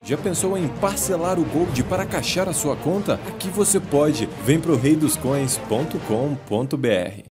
Já pensou em parcelar o Gold para caixar a sua conta? Aqui você pode. Vem pro reidoscoins.com.br.